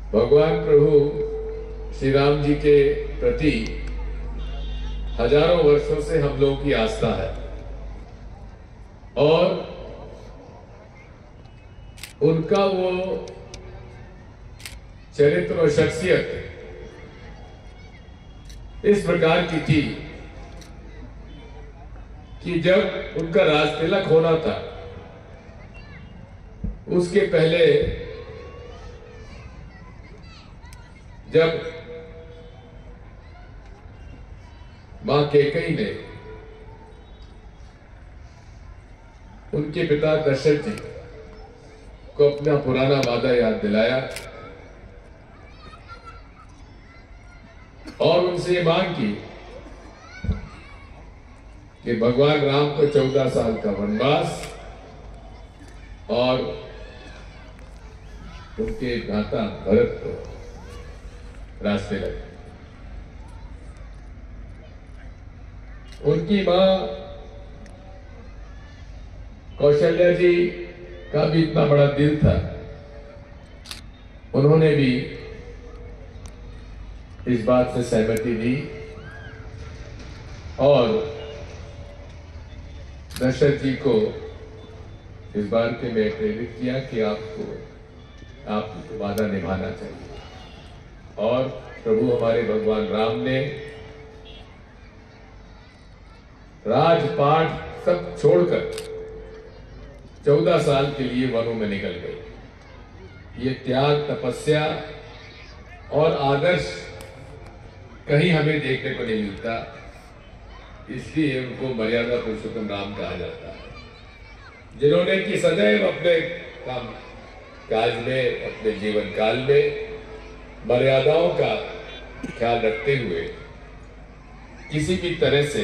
भगवान प्रभु श्री राम जी के प्रति हजारों वर्षों से हम लोगों की आस्था है और उनका वो चरित्र और शख्सियत इस प्रकार की थी कि जब उनका राजतिलक होना था उसके पहले जब मां कैकेयी ने उनके पिता दशरथ जी को अपना पुराना वादा याद दिलाया और उनसे ये मांग की कि भगवान राम को 14 साल का वनवास और उनके भ्राता भरत को रास्ते लगे। उनकी मां कौशल्या जी का भी इतना बड़ा दिल था, उन्होंने भी इस बात से सहमति दी और दशरथ जी को इस बार के में प्रेरित किया कि आपको वादा निभाना चाहिए। और प्रभु हमारे भगवान राम ने राजपाट सब छोड़कर 14 साल के लिए वनों में निकल गए। ये त्याग, तपस्या और आदर्श कहीं हमें देखने को नहीं मिलता, इसलिए उनको मर्यादा पुरुषोत्तम राम कहा जाता है, जिन्होंने कि सदैव अपने काम काज में, अपने जीवन काल में मर्यादाओं का ख्याल रखते हुए किसी भी तरह से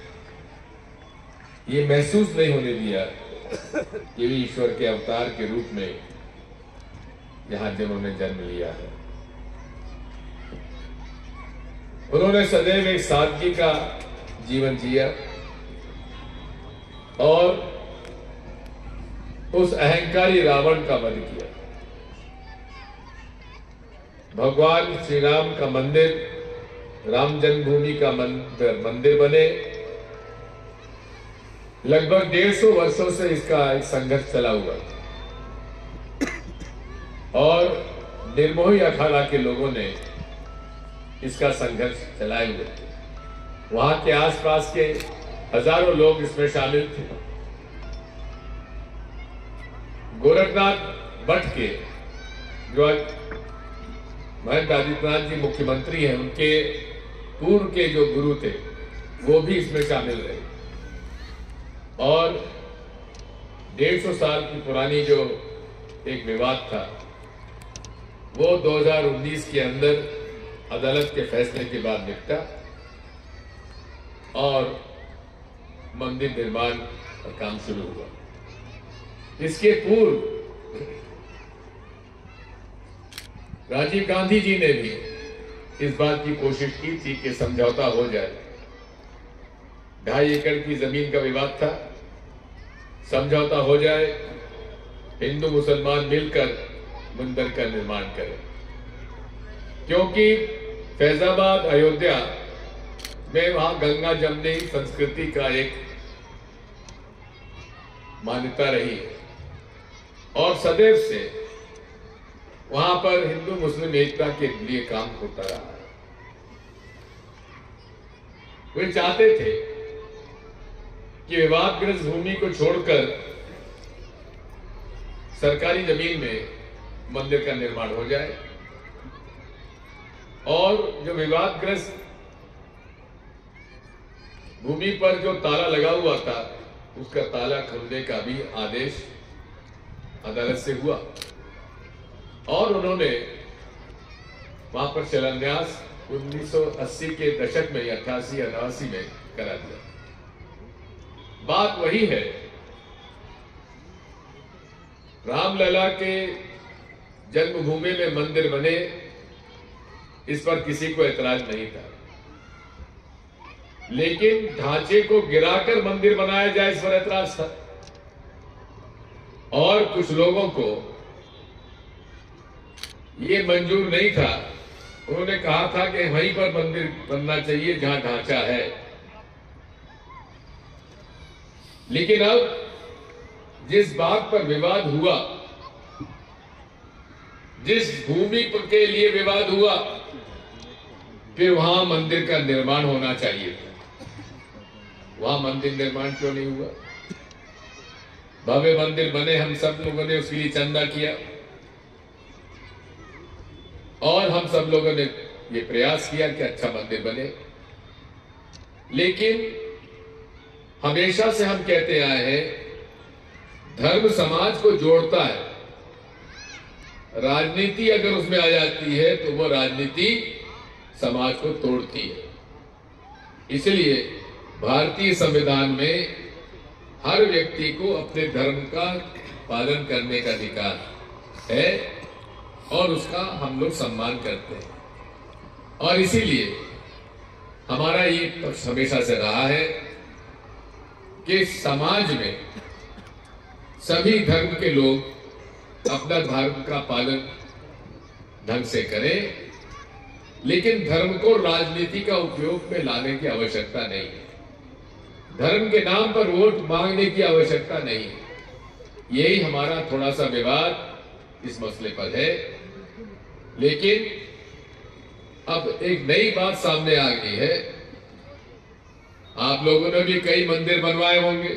ये महसूस नहीं होने दिया कि वे ईश्वर के अवतार के रूप में यहां जिन्होंने जन्म लिया है। उन्होंने सदैव एक सादगी का जीवन जिया और उस अहंकारी रावण का वध किया। भगवान श्री राम का मंदिर, राम जन्मभूमि का मंदिर बने। लगभग 150 वर्षों से इसका एक संघर्ष चला हुआ और निर्मोही अखाड़ा के लोगों ने इसका संघर्ष चलाए हुए थे। वहां के आसपास के हजारों लोग इसमें शामिल थे। गोरखनाथ भट्ट के जो महंत आदित्यनाथ जी मुख्यमंत्री हैं, उनके पूर्व के जो गुरु थे वो भी इसमें शामिल रहे और 150 साल की पुरानी जो एक विवाद था वो 2019 के अंदर अदालत के फैसले के बाद निपटा और मंदिर निर्माण का काम शुरू हुआ। इसके पूर्व राजीव गांधी जी ने भी इस बात की कोशिश की थी कि समझौता हो जाए। 2.5 एकड़ की जमीन का विवाद था, समझौता हो जाए, हिंदू मुसलमान मिलकर मंदिर का निर्माण करें, क्योंकि फैजाबाद, अयोध्या में वहां गंगा जमनी संस्कृति का एक मान्यता रही है और सदैव से वहां पर हिंदू मुस्लिम एकता के लिए काम होता रहा है। वे चाहते थे कि विवादग्रस्त भूमि को छोड़कर सरकारी जमीन में मंदिर का निर्माण हो जाए और जो विवादग्रस्त भूमि पर जो ताला लगा हुआ था उसका ताला खोलने का भी आदेश अदालत से हुआ और उन्होंने वहां पर शिलान्यास 1980 के दशक में 88-89 में करा दिया। बात वही है, रामलला के जन्मभूमि में मंदिर बने, इस पर किसी को एतराज नहीं था, लेकिन ढांचे को गिराकर मंदिर बनाया जाए इस पर एतराज था। और कुछ लोगों को ये मंजूर नहीं था। उन्होंने कहा था कि वहीं पर मंदिर बनना चाहिए जहां ढांचा है। लेकिन अब जिस बात पर विवाद हुआ, जिस भूमि के लिए विवाद हुआ, फिर वहां मंदिर का निर्माण होना चाहिए था। वहां मंदिर निर्माण क्यों नहीं हुआ? भव्य मंदिर बने, हम सब लोगों ने उसके लिए चंदा किया और हम सब लोगों ने ये प्रयास किया कि अच्छा मंदिर बने। लेकिन हमेशा से हम कहते आए हैं, धर्म समाज को जोड़ता है। राजनीति अगर उसमें आ जाती है तो वो राजनीति समाज को तोड़ती है। इसलिए भारतीय संविधान में हर व्यक्ति को अपने धर्म का पालन करने का अधिकार है और उसका हम लोग सम्मान करते हैं। और इसीलिए हमारा ये पक्ष हमेशा से रहा है कि समाज में सभी धर्म के लोग अपना धर्म का पालन ढंग से करें, लेकिन धर्म को राजनीति का उपयोग में लाने की आवश्यकता नहीं है। धर्म के नाम पर वोट मांगने की आवश्यकता नहीं है। यही हमारा थोड़ा सा विवाद इस मसले पर है। लेकिन अब एक नई बात सामने आ गई है। आप लोगों ने भी कई मंदिर बनवाए होंगे।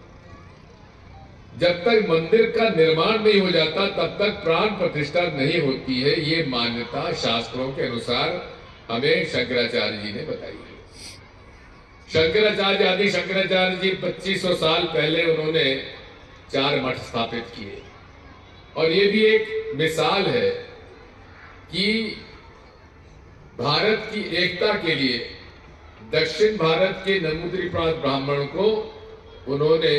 जब तक मंदिर का निर्माण नहीं हो जाता तब तक प्राण प्रतिष्ठा नहीं होती है। ये मान्यता शास्त्रों के अनुसार हमें शंकराचार्य जी ने बताई है। शंकराचार्य आदि शंकराचार्य जी 2500 साल पहले उन्होंने 4 मठ स्थापित किए। और ये भी एक मिसाल है कि भारत की एकता के लिए दक्षिण भारत के नमूद्री प्रांत ब्राह्मण को उन्होंने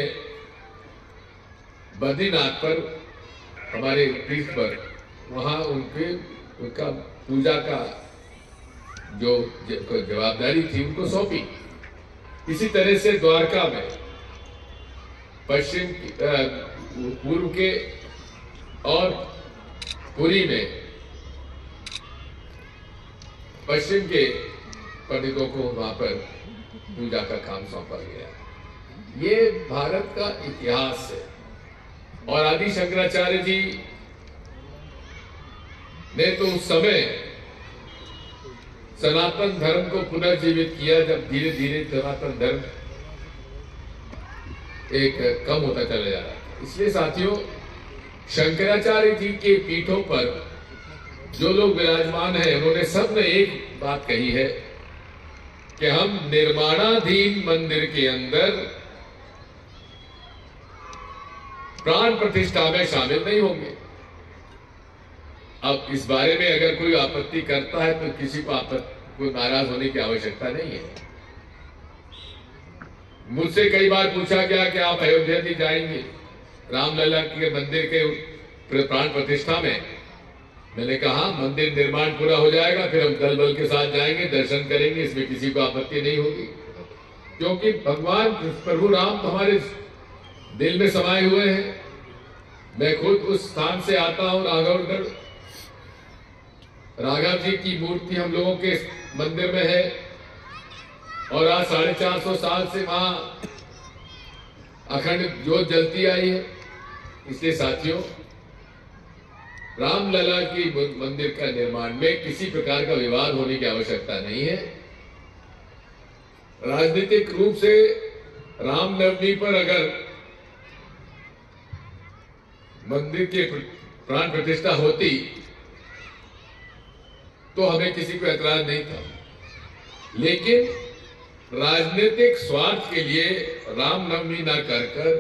बद्रीनाथ पर, हमारे तीर्थ पर, वहां उनका पूजा का जो जवाबदारी थी उनको सौंपी। इसी तरह से द्वारका में पश्चिम पूर्व के और पुरी में पश्चिम के पंडितों को वहां पर पूजा का काम सौंपा गया। ये भारत का इतिहास है। और आदि शंकराचार्य जी ने तो उस समय सनातन धर्म को पुनर्जीवित किया, जब धीरे धीरे सनातन धर्म एक कम होता चला जा रहा था। इसलिए साथियों, शंकराचार्य जी के पीठों पर जो लोग विराजमान हैं, उन्होंने सब ने एक बात कही है कि हम निर्माणाधीन मंदिर के अंदर प्राण प्रतिष्ठा में शामिल नहीं होंगे। अब इस बारे में अगर कोई आपत्ति करता है तो किसी को नाराज होने की आवश्यकता नहीं है। मुझसे कई बार पूछा गया कि आप अयोध्या भी जाएंगे रामलला के मंदिर के प्राण प्रतिष्ठा में। मैंने कहा मंदिर निर्माण पूरा हो जाएगा, फिर हम दल बल के साथ जाएंगे, दर्शन करेंगे, इसमें किसी को आपत्ति नहीं होगी। क्योंकि भगवान प्रभु राम तो हमारे दिल में समाये हुए हैं। मैं खुद उस स्थान से आता हूं, राघवगढ़। राघव जी की मूर्ति हम लोगों के मंदिर में है और आज 450 साल से वहां अखंड ज्योत जलती आई है। इसलिए साथियों, रामलला की मंदिर का निर्माण में किसी प्रकार का विवाद होने की आवश्यकता नहीं है। राजनीतिक रूप से रामनवमी पर अगर मंदिर के प्राण प्रतिष्ठा होती तो हमें किसी को ऐतराज नहीं था। लेकिन राजनीतिक स्वार्थ के लिए रामनवमी न कर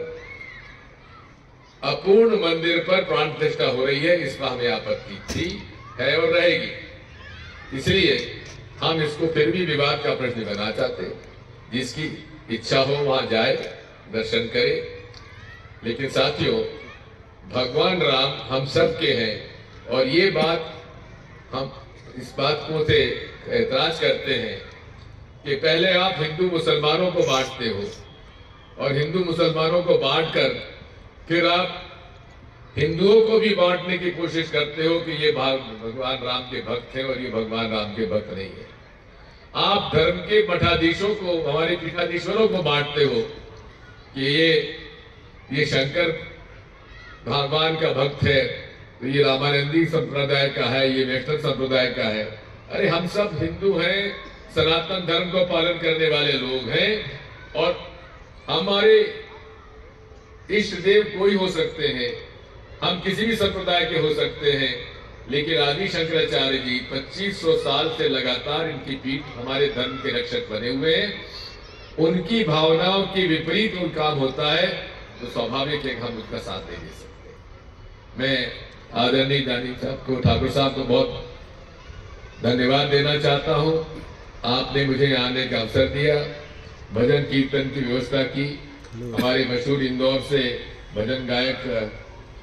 अपूर्ण मंदिर पर प्राण प्रतिष्ठा हो रही है, इस पर हमें आपत्ति थी, है और रहेगी। इसलिए हम इसको फिर भी विवाद का प्रश्न बना चाहते। जिसकी इच्छा हो वहां जाए, दर्शन करे। लेकिन साथियों, भगवान राम हम सब के हैं और ये बात हम इस बात को से ऐतराज करते हैं कि पहले आप हिंदू मुसलमानों को बांटते हो और हिंदू मुसलमानों को बांटकर फिर आप हिंदुओं को भी बांटने की कोशिश करते हो कि ये भगवान राम के भक्त हैं और ये भगवान राम के भक्त नहीं है। आप धर्म के मठाधीशों को, हमारे पीठाधीश्वरों को बांटते हो कि ये शंकर भगवान का भक्त है, तो ये रामानंदी संप्रदाय का है, ये वैष्णव संप्रदाय का है। अरे हम सब हिंदू हैं, सनातन धर्म को पालन करने वाले लोग हैं और हमारे इष्ट देव कोई हो सकते हैं, हम किसी भी संप्रदाय के हो सकते हैं, लेकिन आदि शंकराचार्य जी 2500 साल से लगातार इनकी पीठ हमारे धर्म के रक्षक बने हुए हैं। उनकी भावनाओं के विपरीत कोई काम होता है तो स्वाभाविक है कि हम उसका साथ नहीं दे सकते। मैं आदरणीय दानी साहब को, ठाकुर साहब को बहुत धन्यवाद देना चाहता हूं। आपने मुझे आने का अवसर दिया, भजन कीर्तन की व्यवस्था की। हमारे मशहूर इंदौर से भजन गायक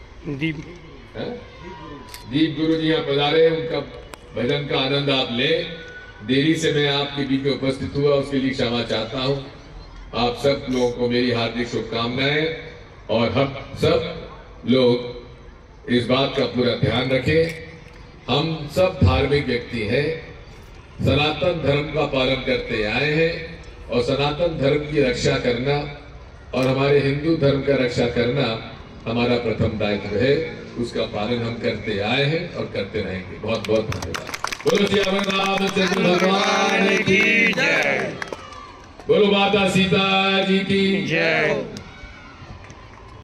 दीप गुरु जी यहाँ पधारे, उनका भजन का आनंद आप ले। देरी से मैं आपके बीच में उपस्थित हुआ, उसके लिए क्षमा चाहता हूँ। आप सब लोगों को मेरी हार्दिक शुभकामनाएं और हम सब लोग इस बात का पूरा ध्यान रखें। हम सब धार्मिक व्यक्ति हैं, सनातन धर्म का पालन करते आए हैं और सनातन धर्म की रक्षा करना और हमारे हिंदू धर्म का रक्षा करना हमारा प्रथम दायित्व है। उसका पालन हम करते आए हैं और करते रहेंगे। बहुत बहुत धन्यवाद। बोलो श्री रामचंद्र भगवान की जय, बोलो माता सीता जी की जय।